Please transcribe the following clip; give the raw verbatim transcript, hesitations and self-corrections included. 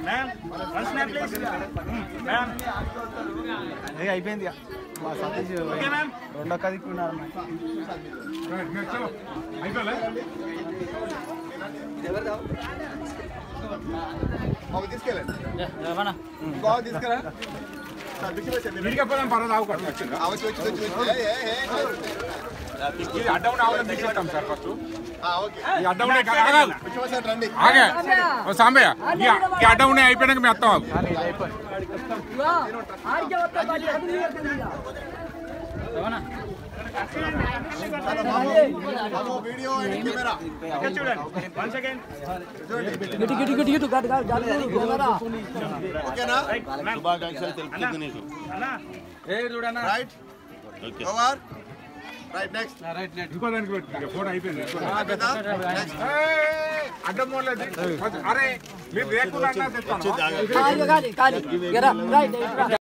అయిపోయింది మా సతీష్ రెండో కదిక్కున్నారు తీసుకెళ్ళండి తీసుకెళ్ళా అడ్డం తీసుకెళ్తాం సార్ ఫస్ట్ అడ్డం సాంబయ్య ఈ అడ్డం ఉన్నాయి అయిపోయాక మేము వస్తాం ఫోన్ అయిపోయింది అడ్డం అరే మీరు లేకుండా